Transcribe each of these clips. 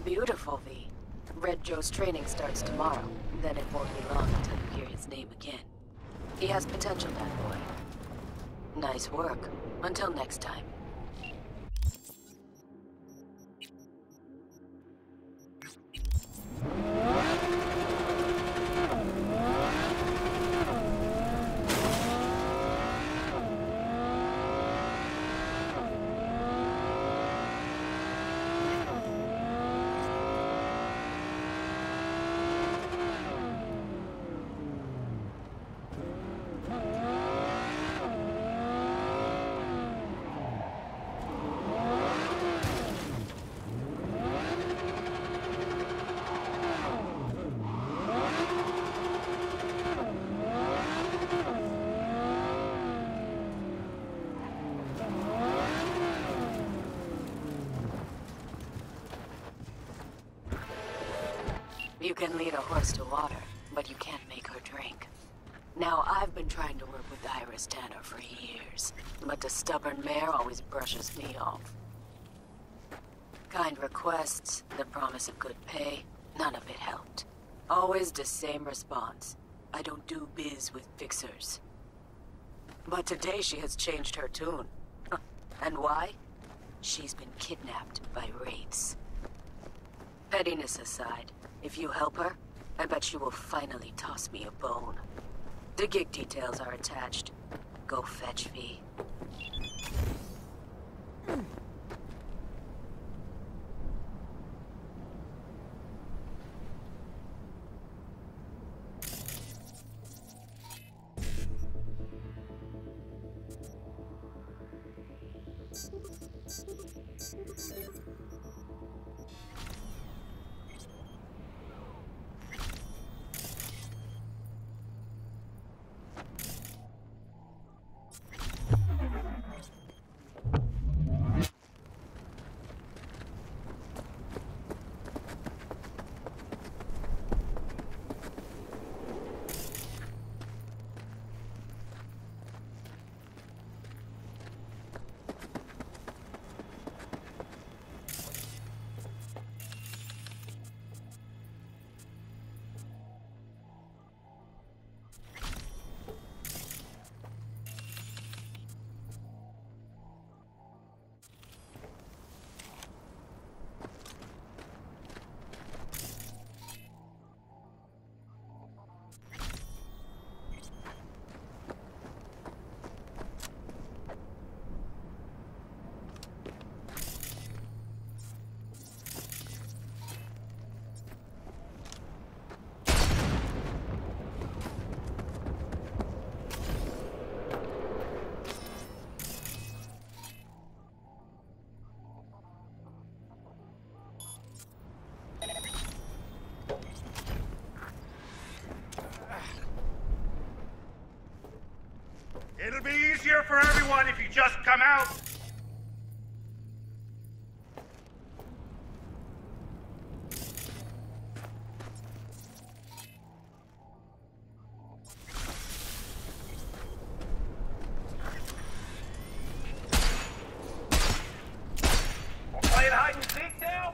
Beautiful, V. Red Joe's training starts tomorrow, then it won't be long until you hear his name again. He has potential, that boy. Nice work. Until next time. You can lead a horse to water, but you can't make her drink. Now, I've been trying to work with Iris Tanner for years, but the stubborn mare always brushes me off. Kind requests, the promise of good pay, none of it helped. Always the same response. I don't do biz with fixers. But today she has changed her tune. And why? She's been kidnapped by wraiths. Pettiness aside, if you help her, I bet she will finally toss me a bone. The gig details are attached. Go fetch V. It'll be easier for everyone if you just come out. We're playing hide and seek now?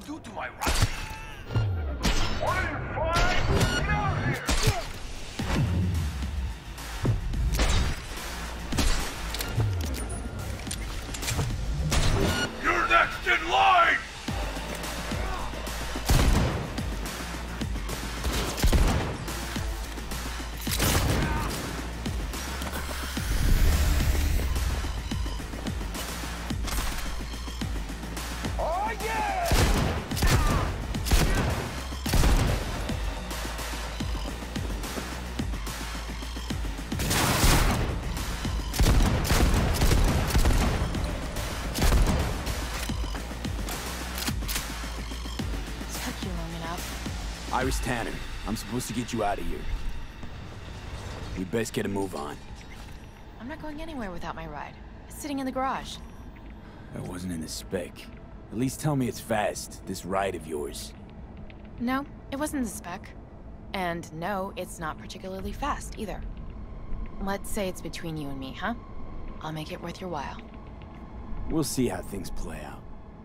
do to my right? What are you flying? Get out of here! You're next in line! Oh yeah! Took you long enough. Iris Tanner, I'm supposed to get you out of here. We best get a move on. I'm not going anywhere without my ride. It's sitting in the garage. That wasn't in the spec. At least tell me it's fast, this ride of yours. No, it wasn't the spec. And no, it's not particularly fast either. Let's say it's between you and me, huh? I'll make it worth your while. We'll see how things play out.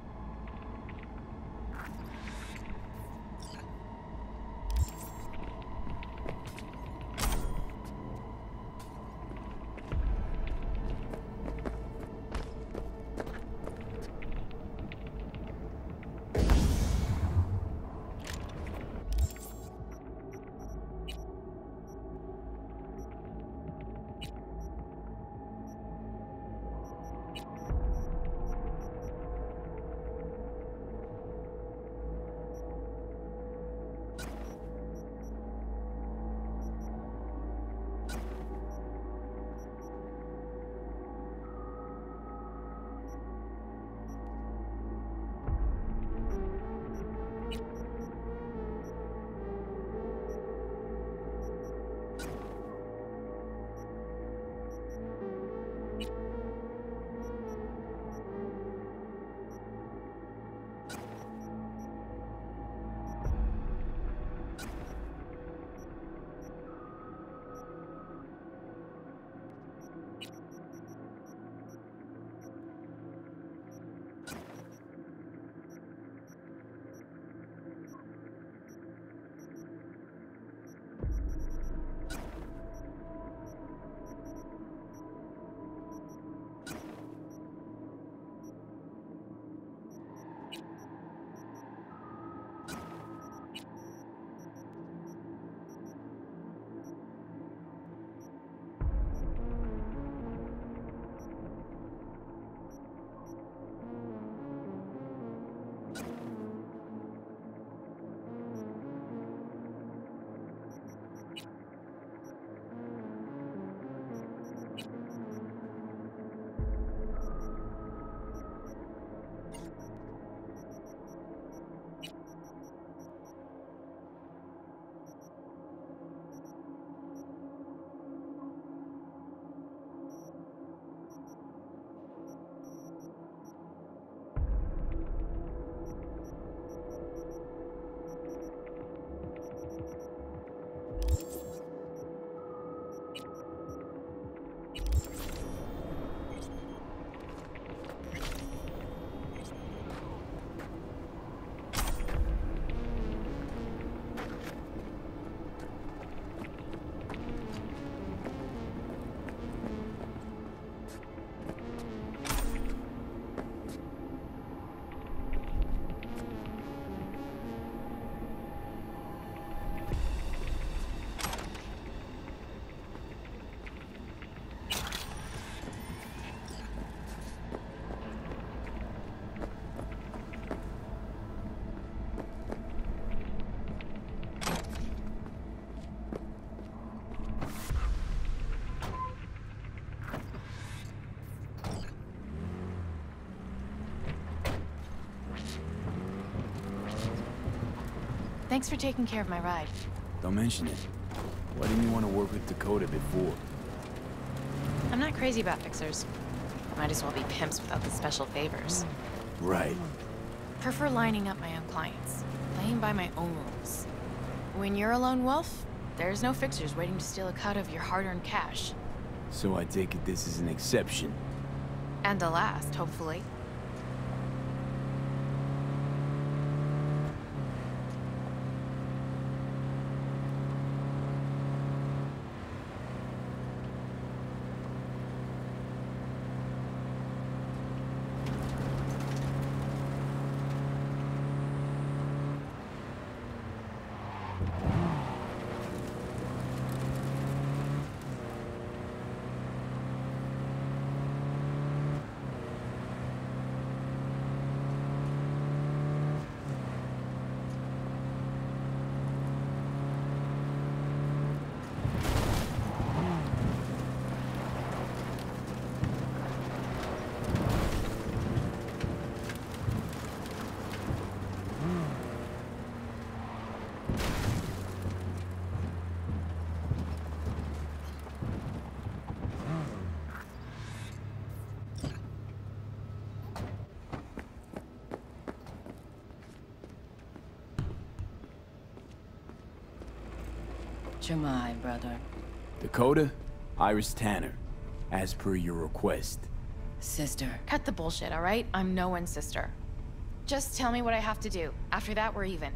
Thanks for taking care of my ride. Don't mention it. Why didn't you want to work with Dakota before? I'm not crazy about fixers. Might as well be pimps without the special favors. Right. Prefer lining up my own clients, playing by my own rules. When you're a lone wolf, there's no fixers waiting to steal a cut of your hard-earned cash. So I take it this is an exception. And the last, hopefully. Which am I, brother? Dakota, Iris Tanner, as per your request. Sister. Cut the bullshit, all right? I'm no one's sister. Just tell me what I have to do. After that, we're even.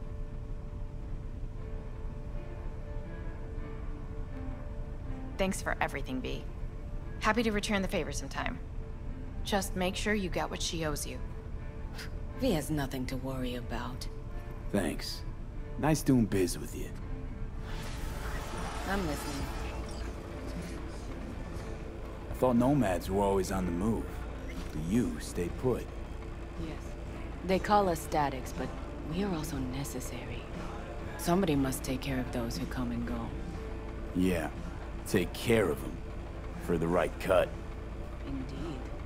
Thanks for everything, V. Happy to return the favor sometime. Just make sure you get what she owes you. V has nothing to worry about. Thanks. Nice doing biz with you. I'm listening. I thought nomads were always on the move. But you stay put. Yes. They call us statics, but we are also necessary. Somebody must take care of those who come and go. Yeah, take care of them. For the right cut. Indeed.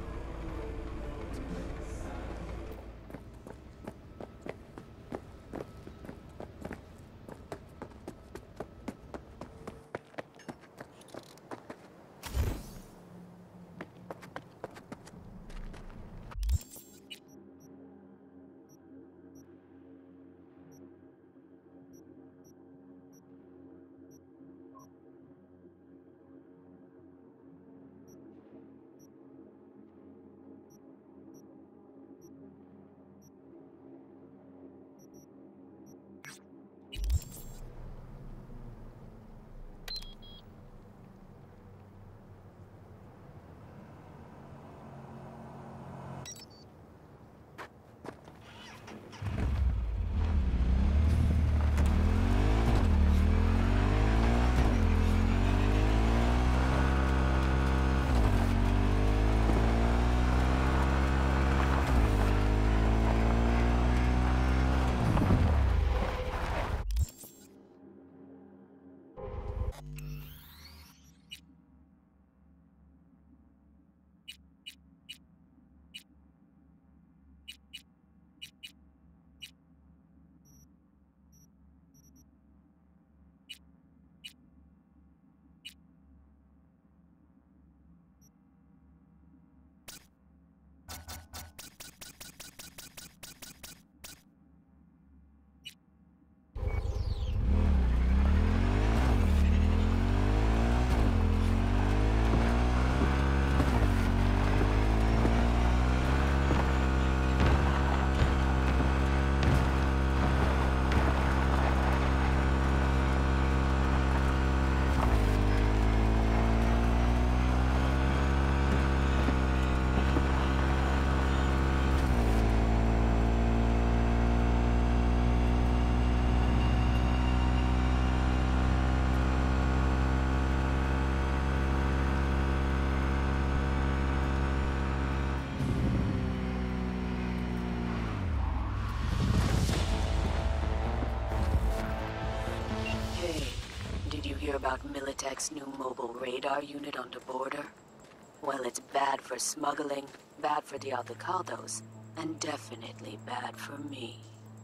About Militech's new mobile radar unit on the border? Well, it's bad for smuggling, bad for the Aldecados, and definitely bad for me.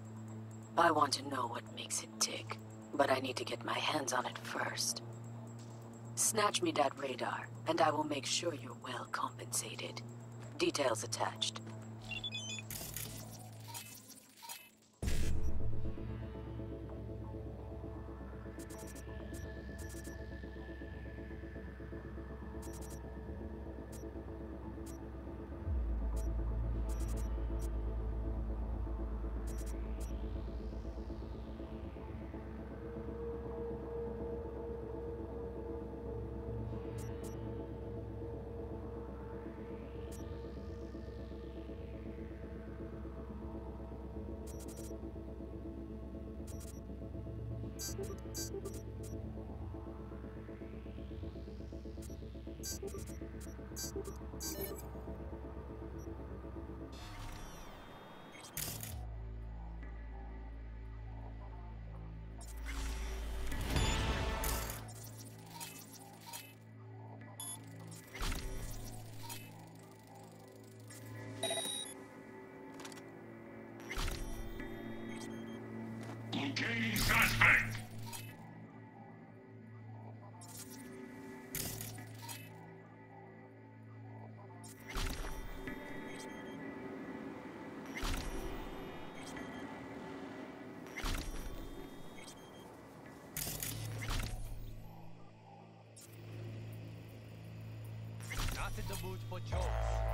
I want to know what makes it tick, but I need to get my hands on it first. Snatch me that radar, and I will make sure you're well compensated. Details attached. Locating suspect. Not in the mood for jokes.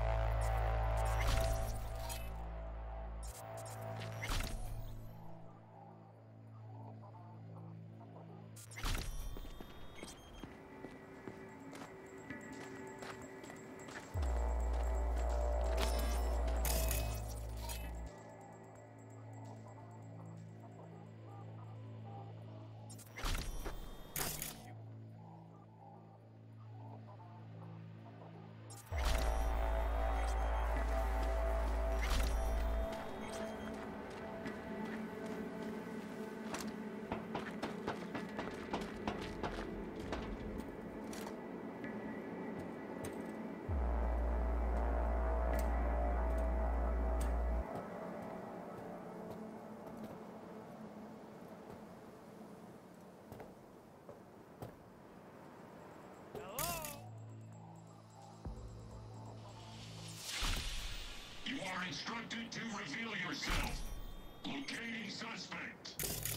You are instructed to reveal yourself. Locating suspect.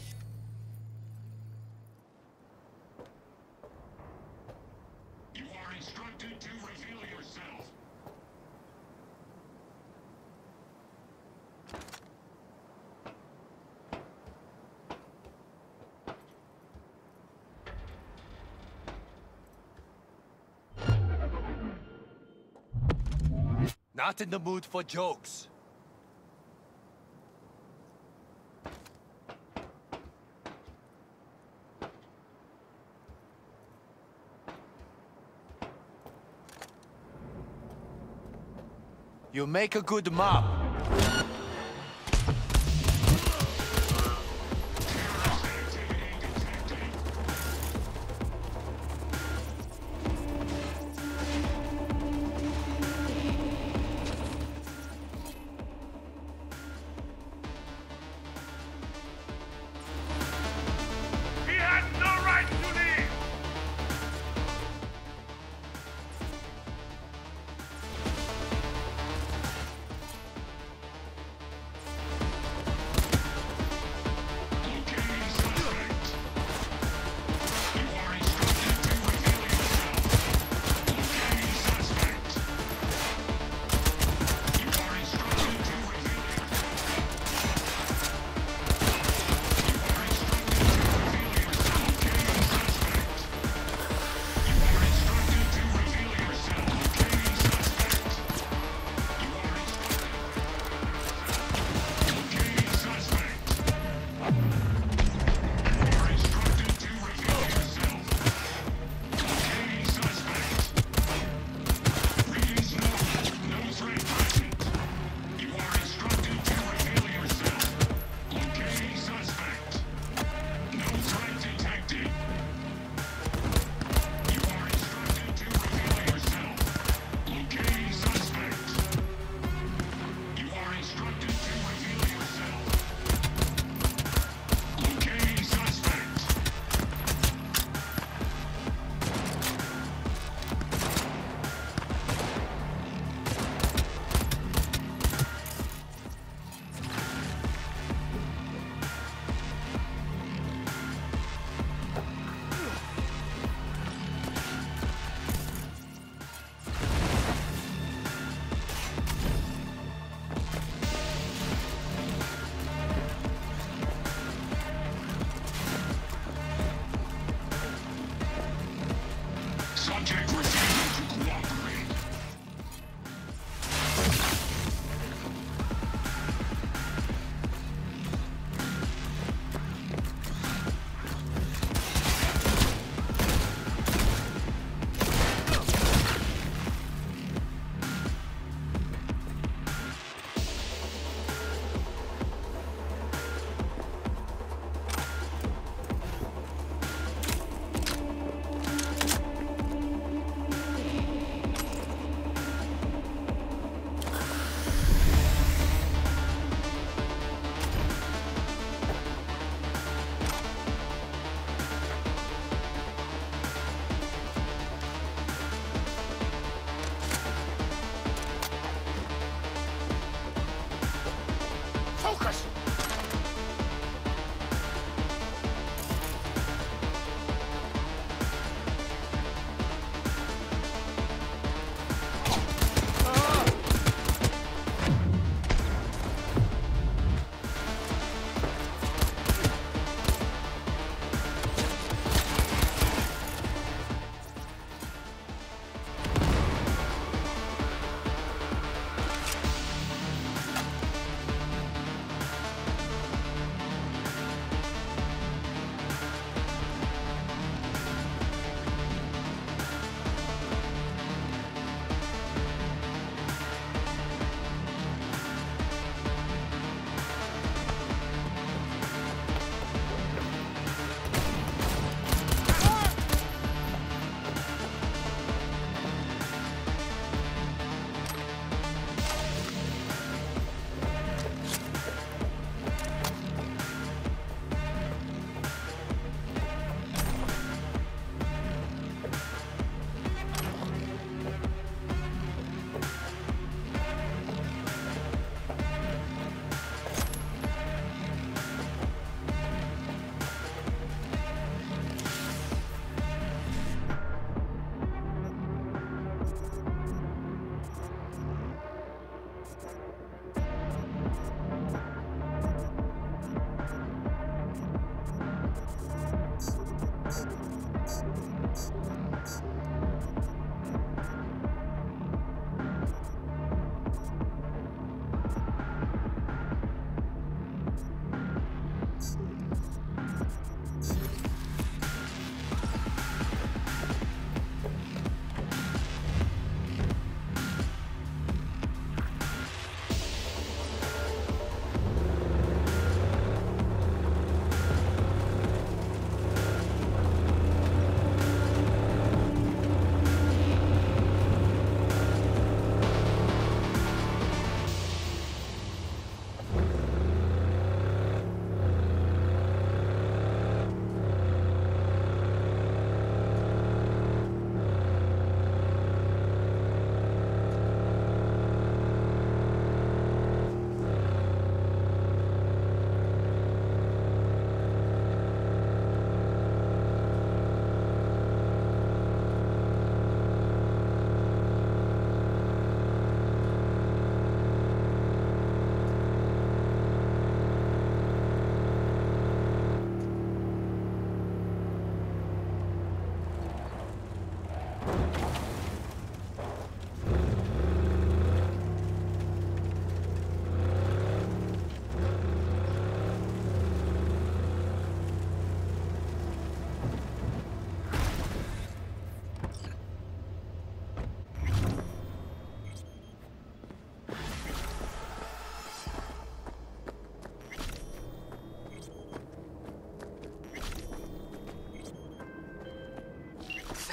You are instructed to reveal yourself. Not in the mood for jokes. You make a good mop. He has no right to leave!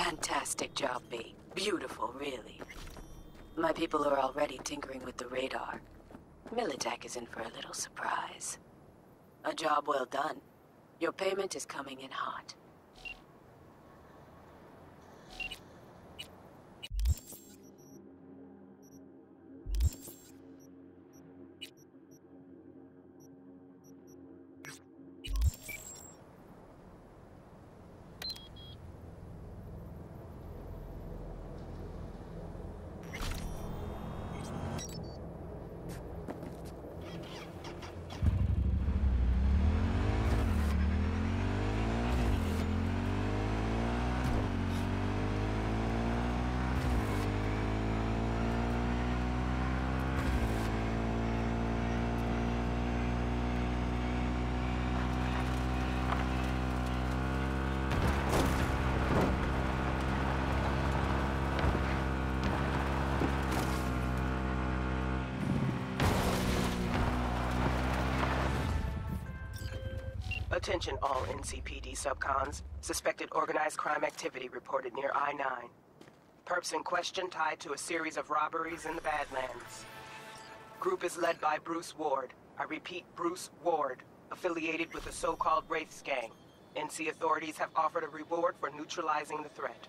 Fantastic job, B. Beautiful, really. My people are already tinkering with the radar. Militech is in for a little surprise. A job well done. Your payment is coming in hot. Attention all NCPD subcons. Suspected organized crime activity reported near I-9. Perps in question tied to a series of robberies in the Badlands. Group is led by Bruce Ward. I repeat, Bruce Ward, affiliated with the so-called Wraiths gang. NC authorities have offered a reward for neutralizing the threat.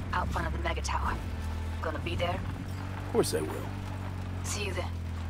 out front of the mega tower. Gonna be there? Of course I will. See you then.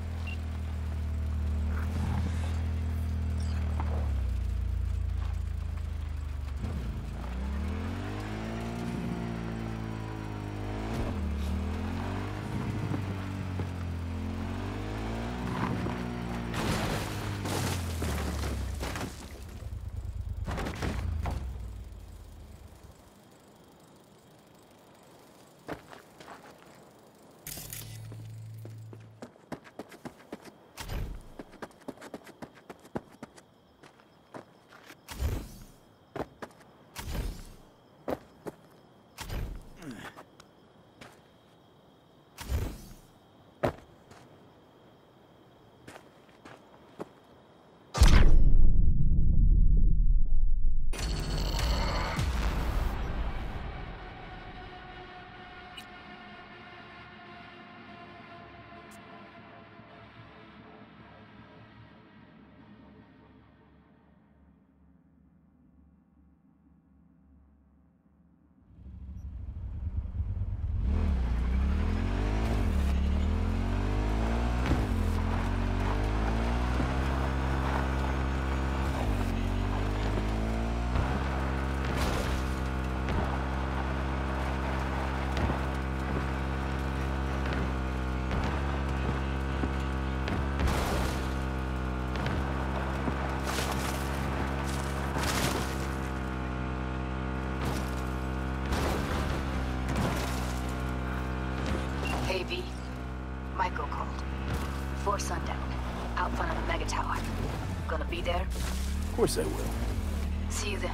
Hey, V. Michael called. Before sundown. Out front of the mega tower. Gonna be there? Of course I will. See you then.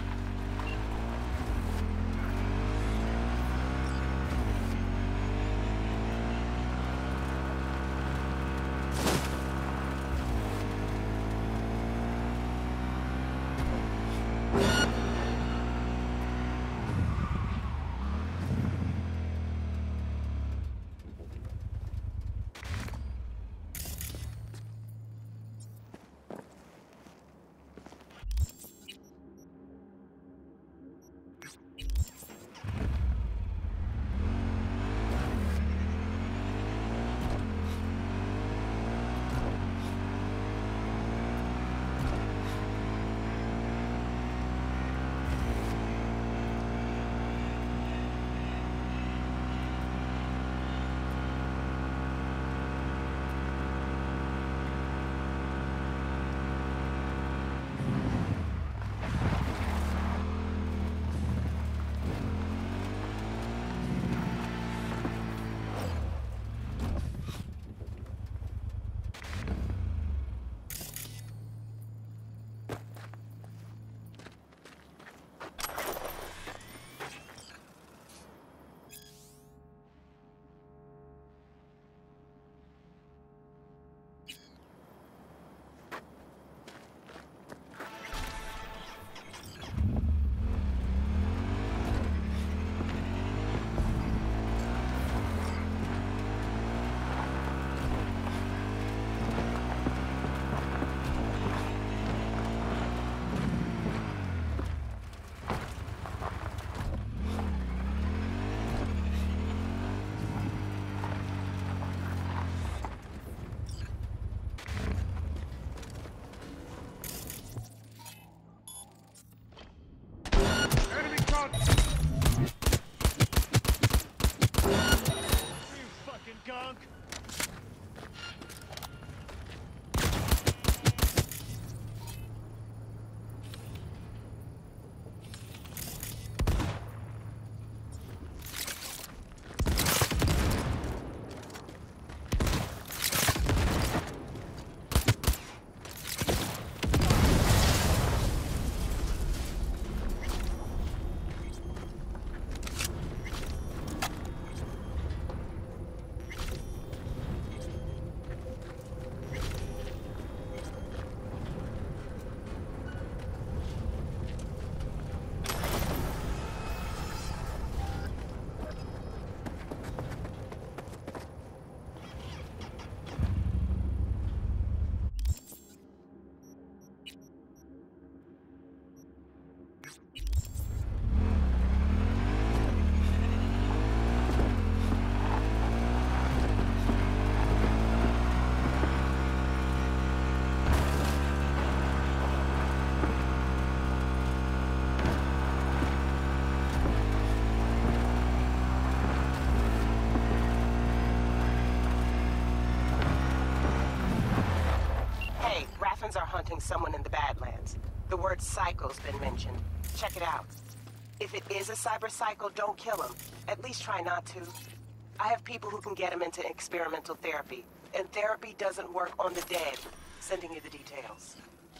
Orphans are hunting someone in the Badlands. The word cycle's been mentioned. Check it out. If it is a cyber cycle, don't kill him. At least try not to. I have people who can get him into experimental therapy. And therapy doesn't work on the dead. Sending you the details.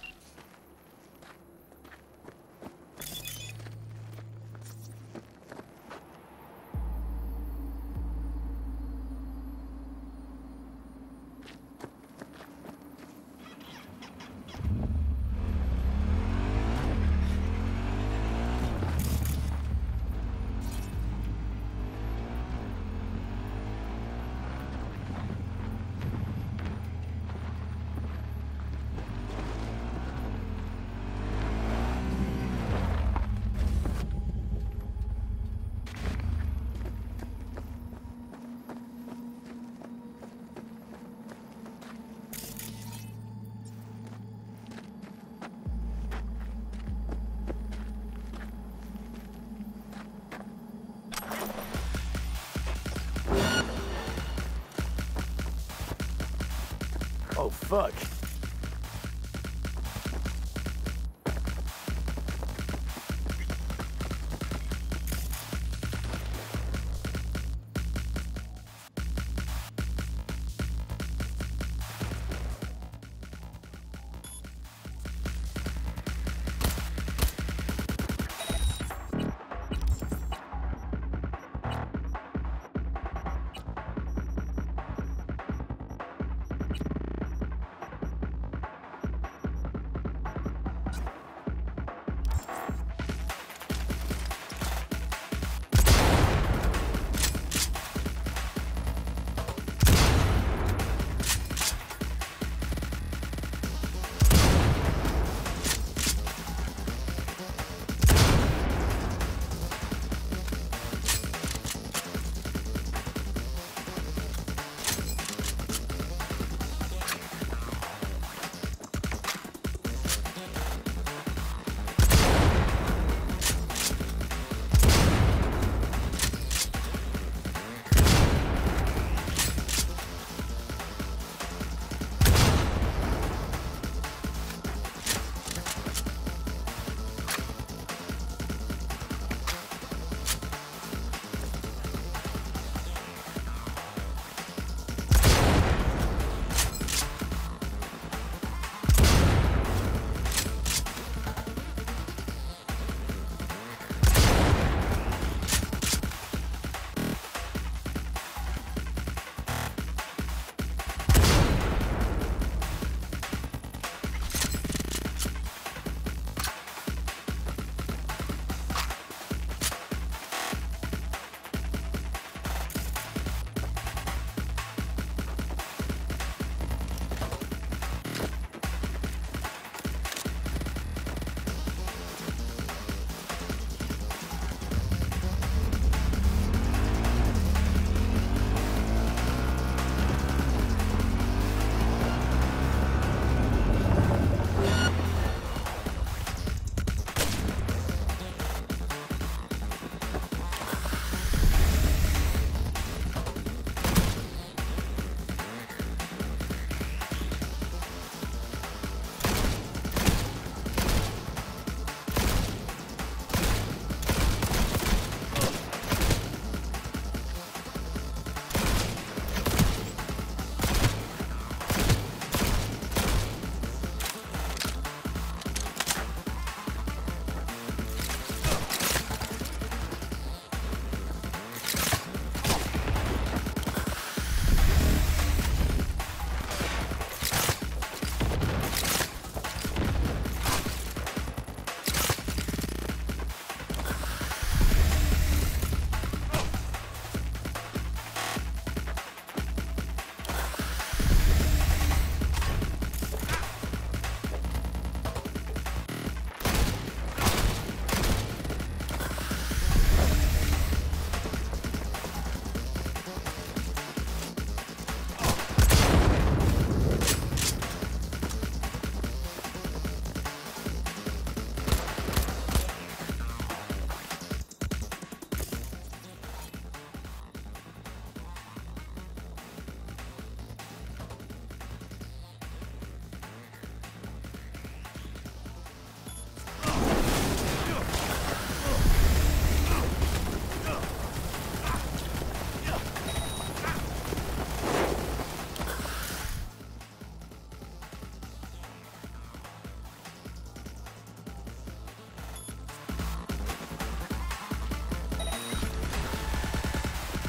Oh, fuck.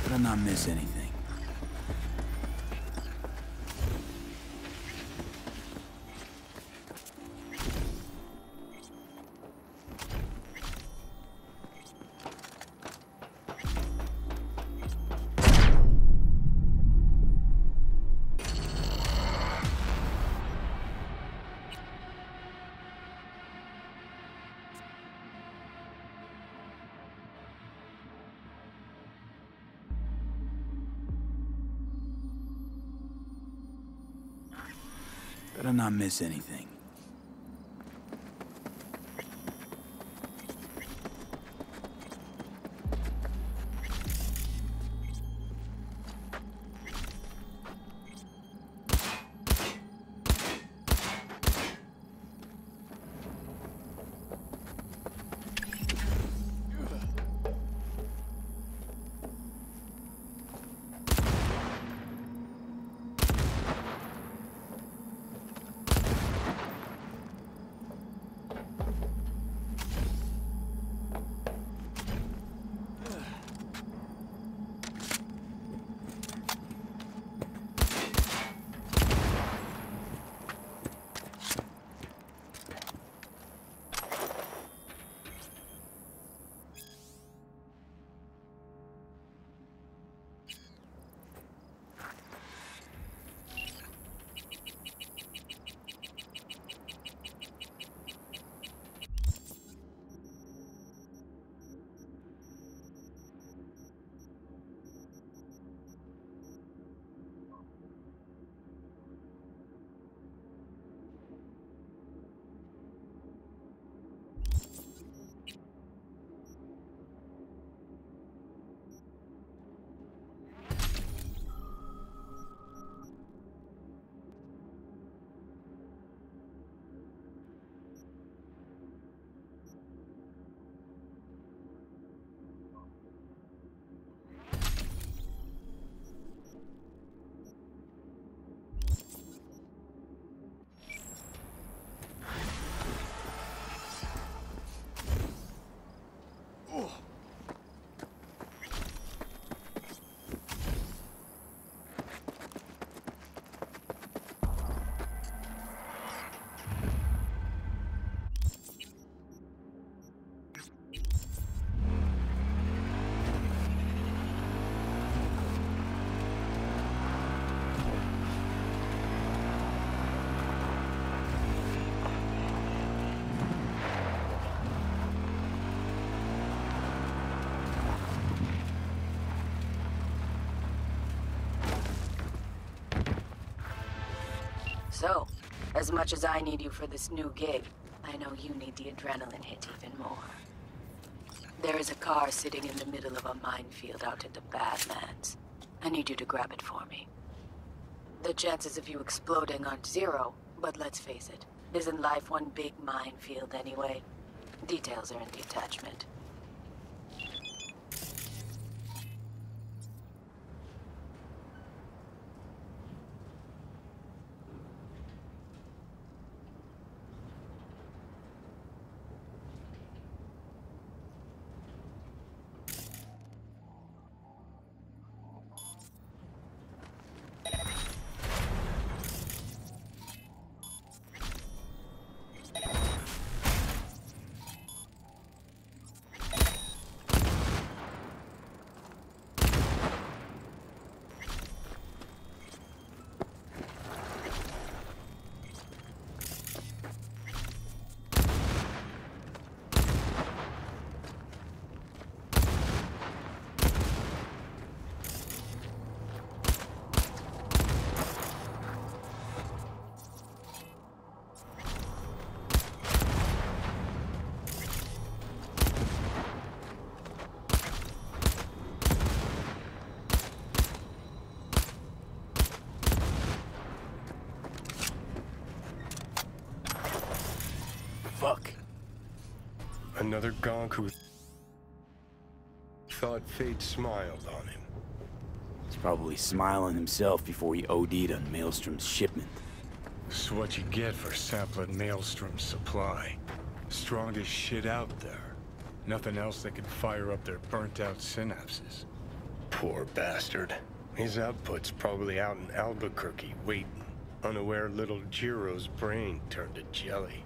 Better not miss anything. Better not miss anything. So, as much as I need you for this new gig, I know you need the adrenaline hit even more. There is a car sitting in the middle of a minefield out in the Badlands. I need you to grab it for me. The chances of you exploding aren't zero, but let's face it, isn't life one big minefield anyway? Details are in the attachment. Fuck. Another gonk who thought fate smiled on him. He's probably smiling himself before he OD'd on Maelstrom's shipment. This is what you get for sampling Maelstrom's supply. Strongest shit out there. Nothing else that can fire up their burnt-out synapses. Poor bastard. His output's probably out in Albuquerque, waiting, unaware little Jiro's brain turned to jelly.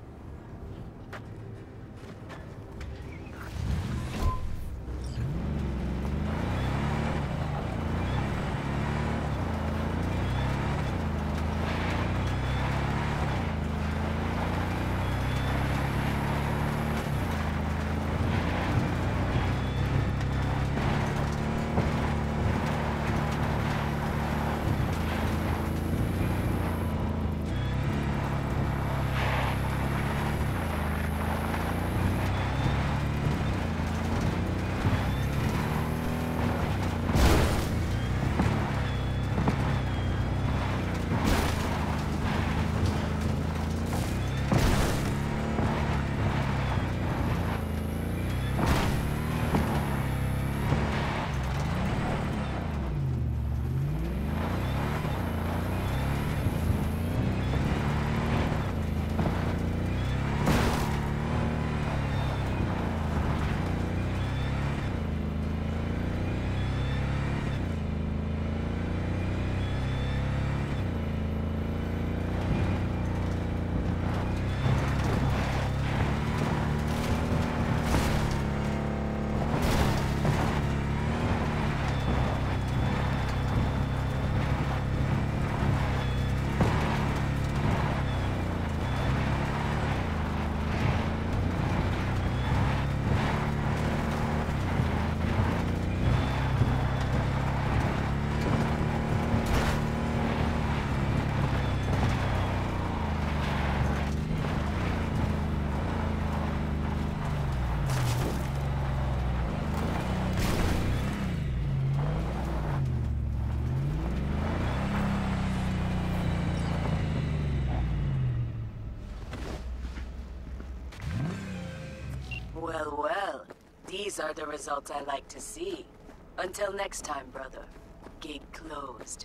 Well, well. These are the results I like to see. Until next time, brother. Gate closed.